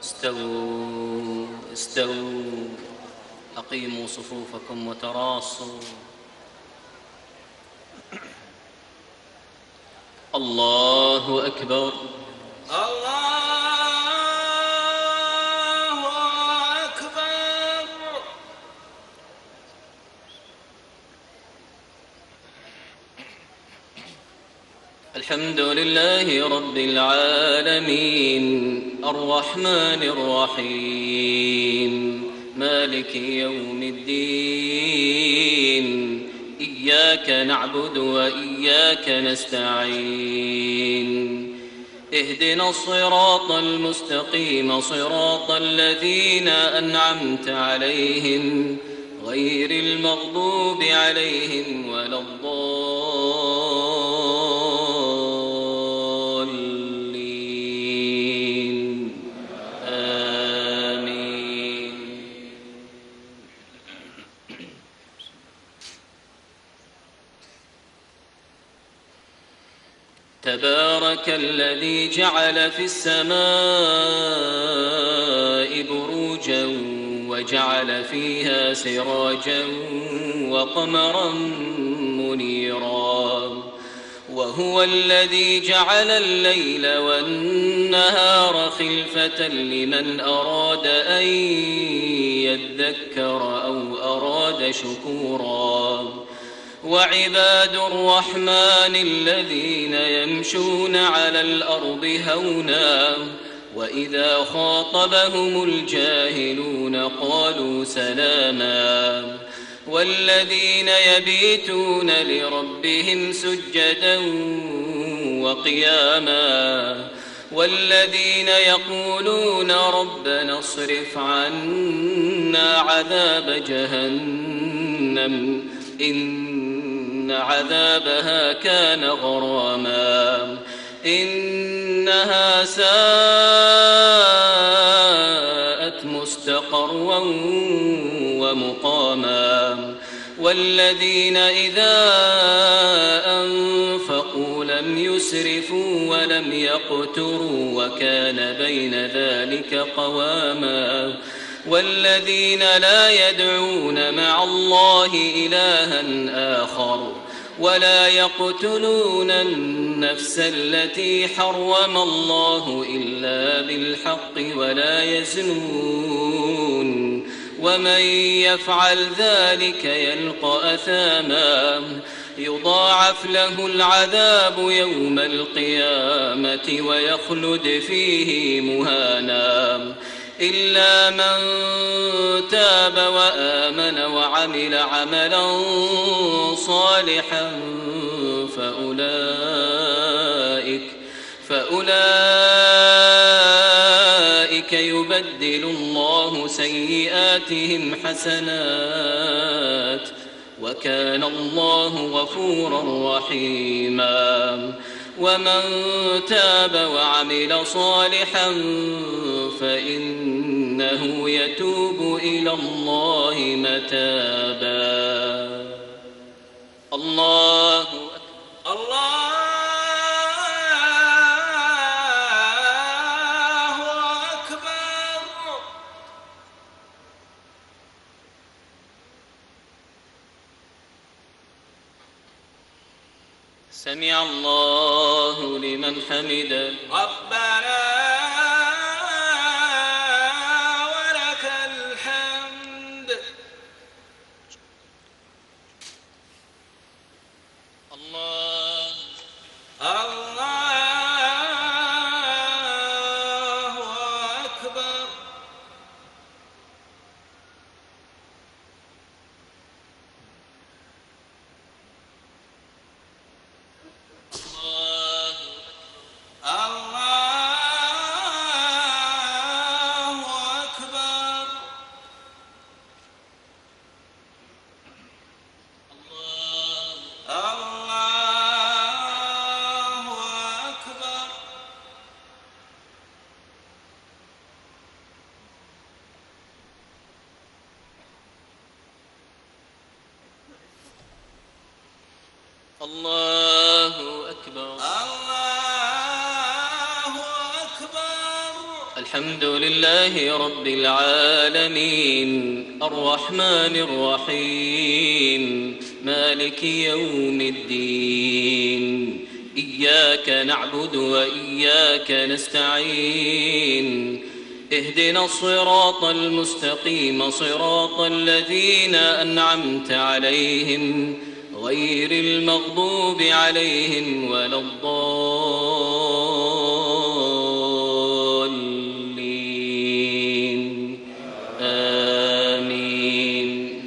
استووا استووا، أقيموا صفوفكم وتراصوا. الله أكبر. الله أكبر. الحمد لله رب العالمين، الرحمن الرحيم، مالك يوم الدين، إياك نعبد وإياك نستعين، اهدنا الصراط المستقيم، صراط الذين أنعمت عليهم غير المغضوب عليهم ولا الضالين، آمين. تبارك الذي جعل في السماء بروجا وجعل فيها سراجا وقمرا منيرا، وهو الذي جعل الليل والنهار خلفة لمن أراد أن يذكر أو أراد شكورا. وعباد الرحمن الذين يمشون على الأرض هونا وإذا خاطبهم الجاهلون قالوا سلاما، والذين يبيتون لربهم سجدا وقياما، والذين يقولون ربنا اصرف عنا عذاب جهنم إن عذابها كان غراما إنها ساءت مستقرا ومقاما. والذين إذا أنفقوا لم يسرفوا ولم يقتروا وكان بين ذلك قواما. والذين لا يدعون مع الله إلها آخر ولا يقتلون النفس التي حرم الله إلا بالحق ولا يزنون، ومن يفعل ذلك يلقى أثاما يضاعف له العذاب يوم القيامة ويخلد فيه مهانا إلا من تاب وآمن وعمل عملا صالحا فأولئك يبدل الله سيئاتهم حسنات وكان الله غفورا رحيما. ومن تاب وعمل صالحا فإنه يتوب إلى الله متابا. الله الله أكبر. سمع الله لمن حمده. ربنا ولك الحمد. الله الله أكبر. الله أكبر. الله أكبر. الله أكبر. الله أكبر. الحمد لله رب العالمين الرحمن الرحيم مالك يوم الدين إياك نعبد وإياك نستعين اهدنا الصراط المستقيم صراط الذين أنعمت عليهم غير المغضوب عليهم ولا الضالين آمين.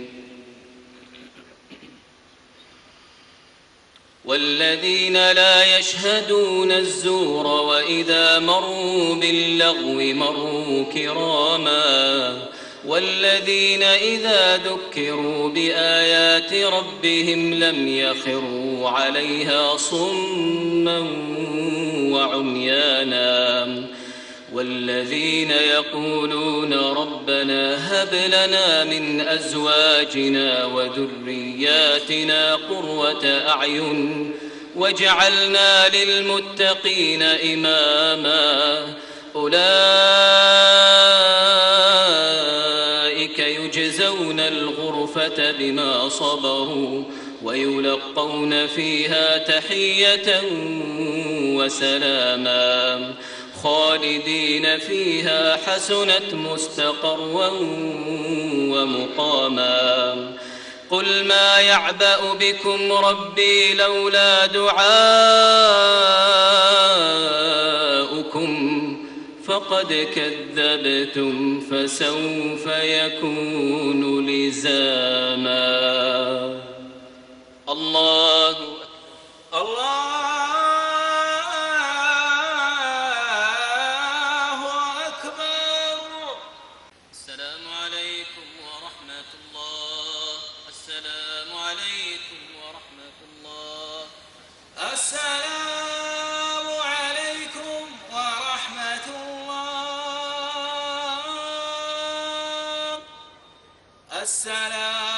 والذين لا يشهدون الزور وإذا مروا باللغو مروا كراما والذين إذا ذكروا بآيات ربهم لم يخروا عليها صما وعميانا والذين يقولون ربنا هب لنا من أزواجنا وذرياتنا قرة أعين واجعلنا للمتقين إماما أولئك يجزون الغرفة بما صبروا ويلقون فيها تحية وسلاما خالدين فيها حسنت مستقرا ومقاما. قل ما يعبأ بكم ربي لولا دعاؤكم فقد كذبتم فسوف يكون لزاما. الله أكبر. السلام عليكم ورحمة الله. السلام عليكم ورحمة الله. السلام عليكم ورحمة الله. السلام